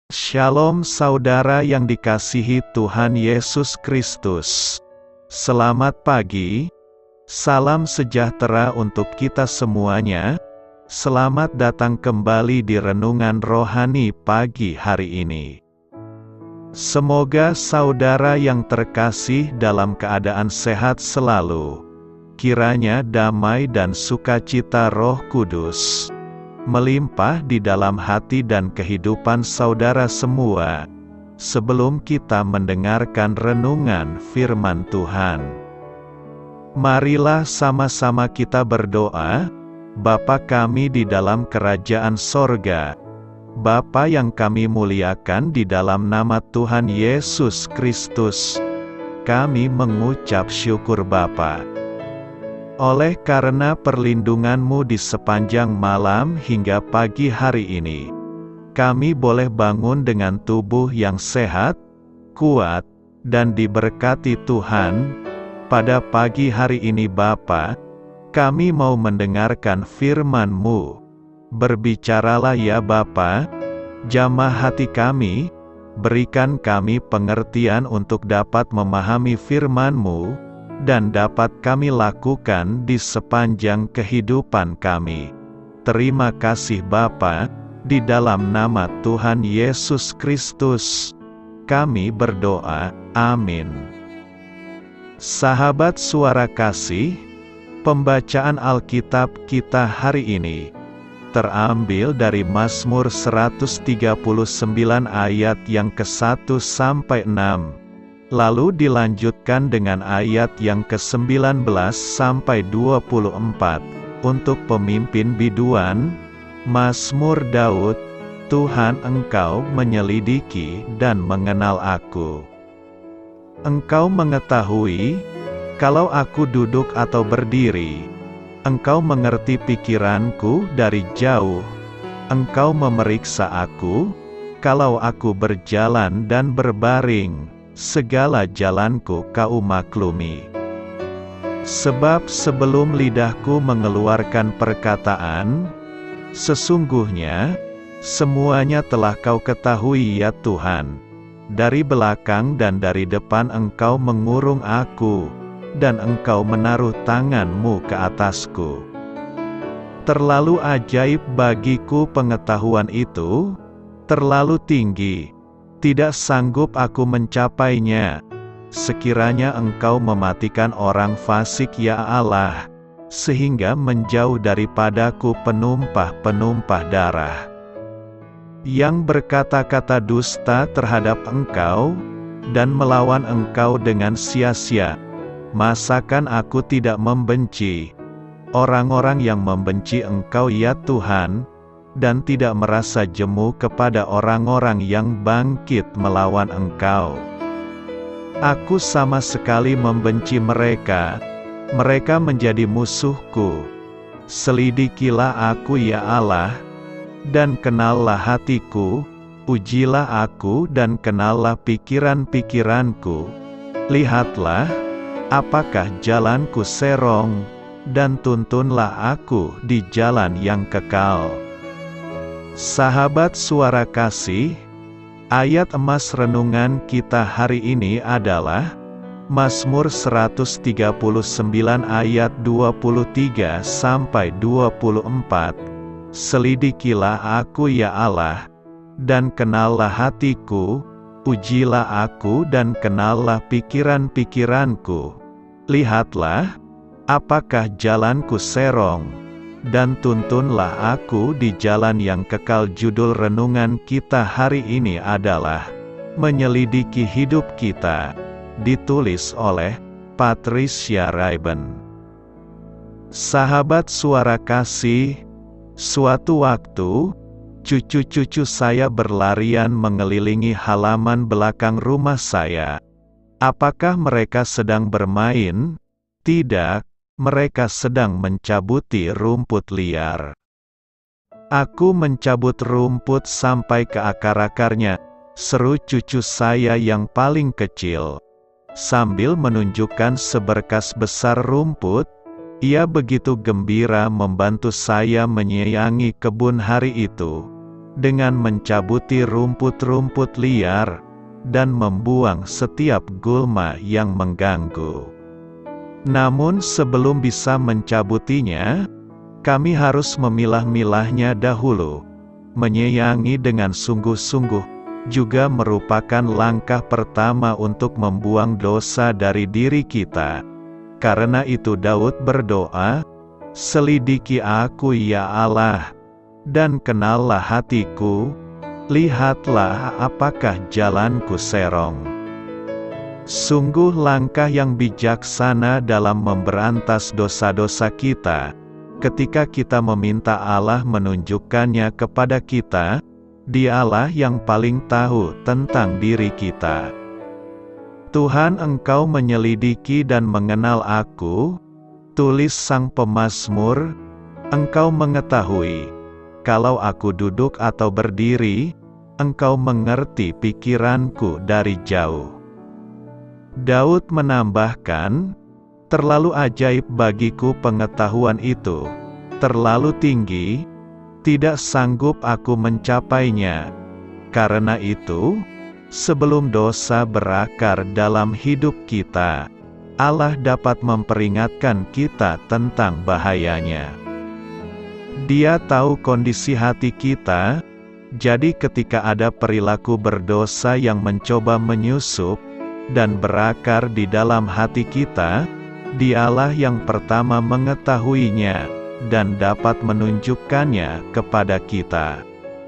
Shalom saudara yang dikasihi Tuhan Yesus Kristus. Selamat pagi, salam sejahtera untuk kita semuanya. Selamat datang kembali di Renungan Rohani pagi hari ini. Semoga saudara yang terkasih dalam keadaan sehat selalu. Kiranya damai dan sukacita Roh Kudus melimpah di dalam hati dan kehidupan saudara semua, sebelum kita mendengarkan renungan firman Tuhan. Marilah sama-sama kita berdoa. Bapa kami di dalam kerajaan sorga, Bapa yang kami muliakan di dalam nama Tuhan Yesus Kristus, kami mengucap syukur Bapa. Oleh karena perlindungan-Mu di sepanjang malam hingga pagi hari ini, kami boleh bangun dengan tubuh yang sehat, kuat, dan diberkati Tuhan. Pada pagi hari ini Bapa, kami mau mendengarkan firman-Mu. Berbicaralah ya Bapa, jamah hati kami, berikan kami pengertian untuk dapat memahami firman-Mu, dan dapat kami lakukan di sepanjang kehidupan kami. Terima kasih Bapa, di dalam nama Tuhan Yesus Kristus, kami berdoa, amin. Sahabat suara kasih, pembacaan Alkitab kita hari ini terambil dari Mazmur 139 ayat yang ke-1 sampai 6. Lalu dilanjutkan dengan ayat yang ke-19 sampai 24, untuk pemimpin biduan, Mazmur Daud. Tuhan, Engkau menyelidiki dan mengenal aku. Engkau mengetahui, kalau aku duduk atau berdiri. Engkau mengerti pikiranku dari jauh. Engkau memeriksa aku, kalau aku berjalan dan berbaring. Segala jalanku Kau maklumi. Sebab sebelum lidahku mengeluarkan perkataan, sesungguhnya, semuanya telah Kau ketahui ya Tuhan. Dari belakang dan dari depan Engkau mengurung aku, dan Engkau menaruh tangan-Mu ke atasku. Terlalu ajaib bagiku pengetahuan itu, terlalu tinggi. Tidak sanggup aku mencapainya. Sekiranya Engkau mematikan orang fasik ya Allah, sehingga menjauh daripadaku penumpah-penumpah darah, yang berkata-kata dusta terhadap Engkau, dan melawan Engkau dengan sia-sia. Masakan aku tidak membenci orang-orang yang membenci Engkau ya Tuhan, dan tidak merasa jemu kepada orang-orang yang bangkit melawan Engkau. Aku sama sekali membenci mereka, mereka menjadi musuhku. Selidikilah aku ya Allah, dan kenallah hatiku, ujilah aku dan kenallah pikiran-pikiranku. Lihatlah, apakah jalanku serong, dan tuntunlah aku di jalan yang kekal. Sahabat suara kasih, ayat emas renungan kita hari ini adalah Mazmur 139 ayat 23 sampai 24. Selidikilah aku ya Allah, dan kenallah hatiku, ujilah aku dan kenallah pikiran-pikiranku. Lihatlah, apakah jalanku serong, dan tuntunlah aku di jalan yang kekal. Judul renungan kita hari ini adalah Menyelidiki Hidup Kita, ditulis oleh Patricia Raiben. Sahabat suara kasih, suatu waktu, cucu-cucu saya berlarian mengelilingi halaman belakang rumah saya. Apakah mereka sedang bermain? Tidak. Mereka sedang mencabuti rumput liar. Aku mencabut rumput sampai ke akar-akarnya, seru cucu saya yang paling kecil. Sambil menunjukkan seberkas besar rumput, ia begitu gembira membantu saya menyayangi kebun hari itu. dengan mencabuti rumput-rumput liar, dan membuang setiap gulma yang mengganggu. Namun sebelum bisa mencabutinya, kami harus memilah-milahnya dahulu. Menyayangi dengan sungguh-sungguh juga merupakan langkah pertama untuk membuang dosa dari diri kita. Karena itu Daud berdoa, "Selidiki aku ya Allah, dan kenallah hatiku, lihatlah apakah jalanku serong." Sungguh langkah yang bijaksana dalam memberantas dosa-dosa kita, ketika kita meminta Allah menunjukkannya kepada kita. Dialah yang paling tahu tentang diri kita. "Tuhan, Engkau menyelidiki dan mengenal aku," tulis sang pemazmur. "Engkau mengetahui, kalau aku duduk atau berdiri, Engkau mengerti pikiranku dari jauh." Daud menambahkan, "Terlalu ajaib bagiku pengetahuan itu, terlalu tinggi, tidak sanggup aku mencapainya. Karena itu, sebelum dosa berakar dalam hidup kita, Allah dapat memperingatkan kita tentang bahayanya. Dia tahu kondisi hati kita, jadi ketika ada perilaku berdosa yang mencoba menyusup dan berakar di dalam hati kita, Dialah yang pertama mengetahuinya dan dapat menunjukkannya kepada kita."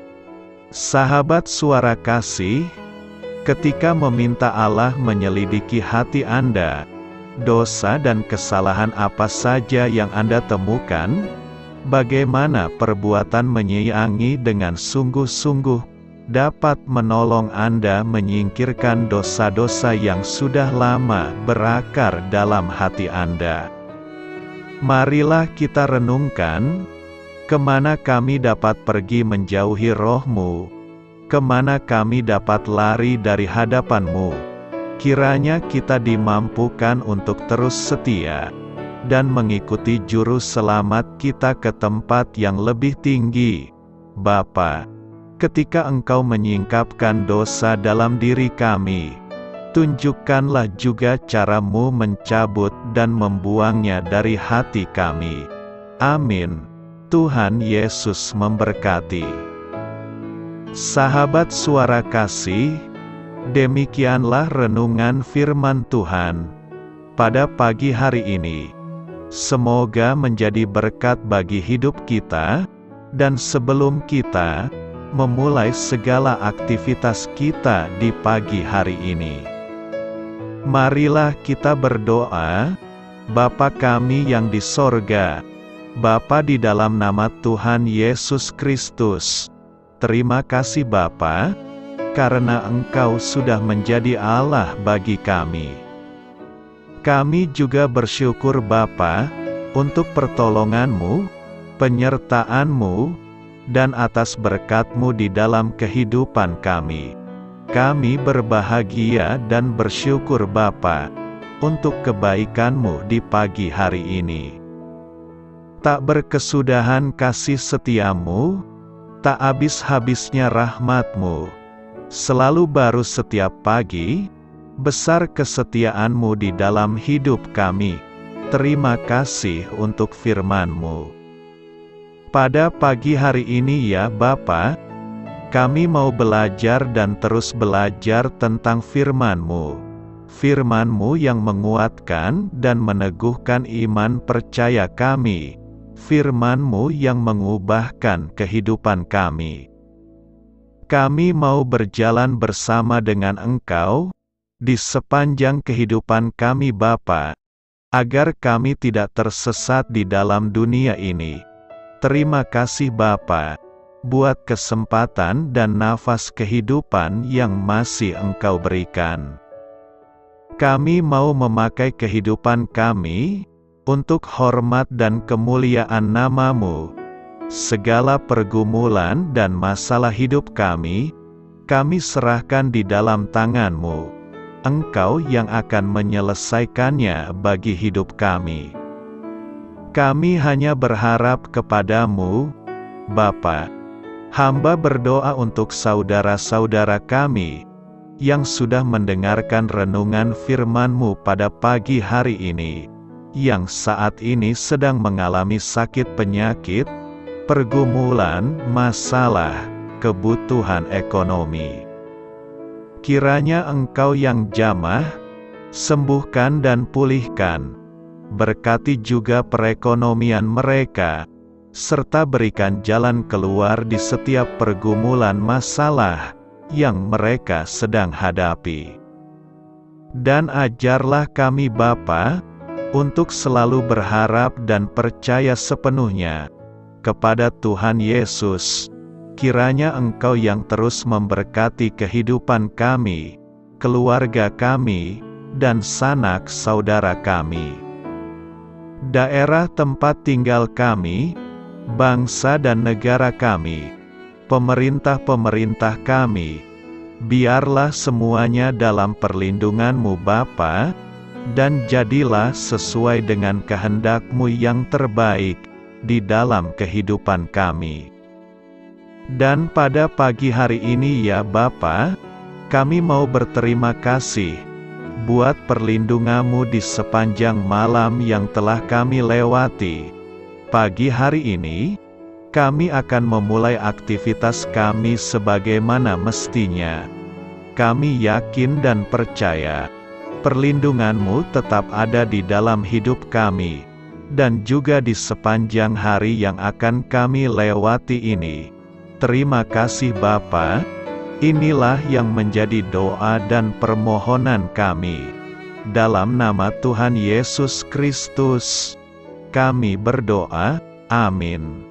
Sahabat Suara Kasih, ketika meminta Allah menyelidiki hati Anda, dosa dan kesalahan apa saja yang Anda temukan, bagaimana perbuatan menyayangi dengan sungguh-sungguh dapat menolong Anda menyingkirkan dosa-dosa yang sudah lama berakar dalam hati Anda. Marilah kita renungkan, kemana kami dapat pergi menjauhi Roh-Mu, kemana kami dapat lari dari hadapan-Mu. Kiranya kita dimampukan untuk terus setia, dan mengikuti juru selamat kita ke tempat yang lebih tinggi. Bapa, ketika Engkau menyingkapkan dosa dalam diri kami, tunjukkanlah juga cara-Mu mencabut dan membuangnya dari hati kami. Amin. Tuhan Yesus memberkati. Sahabat Suara Kasih, demikianlah renungan firman Tuhan pada pagi hari ini. Semoga menjadi berkat bagi hidup kita, dan sebelum kita memulai segala aktivitas kita di pagi hari ini, marilah kita berdoa. Bapa kami yang di sorga, Bapa, di dalam nama Tuhan Yesus Kristus, terima kasih Bapa, karena Engkau sudah menjadi Allah bagi kami. Kami juga bersyukur Bapa, untuk pertolongan-Mu, penyertaan-Mu, dan atas berkat-Mu di dalam kehidupan kami. Kami berbahagia dan bersyukur Bapa, untuk kebaikan-Mu di pagi hari ini. Tak berkesudahan kasih setia-Mu, tak habis-habisnya rahmat-Mu, selalu baru setiap pagi, besar kesetiaan-Mu di dalam hidup kami. Terima kasih untuk firman-Mu. Pada pagi hari ini ya Bapa, kami mau belajar dan terus belajar tentang firman-Mu. Firman-Mu yang menguatkan dan meneguhkan iman percaya kami. Firman-Mu yang mengubahkan kehidupan kami. Kami mau berjalan bersama dengan Engkau di sepanjang kehidupan kami Bapa, agar kami tidak tersesat di dalam dunia ini. Terima kasih Bapa, buat kesempatan dan nafas kehidupan yang masih Engkau berikan. Kami mau memakai kehidupan kami untuk hormat dan kemuliaan nama-Mu. Segala pergumulan dan masalah hidup kami serahkan di dalam tangan-Mu. Engkau yang akan menyelesaikannya bagi hidup kami. Kami hanya berharap kepada-Mu, Bapa. Hamba berdoa untuk saudara-saudara kami, yang sudah mendengarkan renungan firman-Mu pada pagi hari ini, yang saat ini sedang mengalami sakit penyakit, pergumulan, masalah, kebutuhan ekonomi. Kiranya Engkau yang jamah, sembuhkan dan pulihkan. Berkati juga perekonomian mereka, serta berikan jalan keluar di setiap pergumulan masalah yang mereka sedang hadapi. Dan ajarlah kami Bapa, untuk selalu berharap dan percaya sepenuhnya kepada Tuhan Yesus. Kiranya Engkau yang terus memberkati kehidupan kami, keluarga kami, dan sanak saudara kami, daerah tempat tinggal kami, bangsa dan negara kami, pemerintah-pemerintah kami, biarlah semuanya dalam perlindungan-Mu Bapa, dan jadilah sesuai dengan kehendak-Mu yang terbaik di dalam kehidupan kami. Dan pada pagi hari ini ya Bapa, kami mau berterima kasih buat perlindungan-Mu di sepanjang malam yang telah kami lewati. Pagi hari ini, kami akan memulai aktivitas kami sebagaimana mestinya. Kami yakin dan percaya, perlindungan-Mu tetap ada di dalam hidup kami, dan juga di sepanjang hari yang akan kami lewati ini. Terima kasih Bapa, inilah yang menjadi doa dan permohonan kami. Dalam nama Tuhan Yesus Kristus, kami berdoa, amin.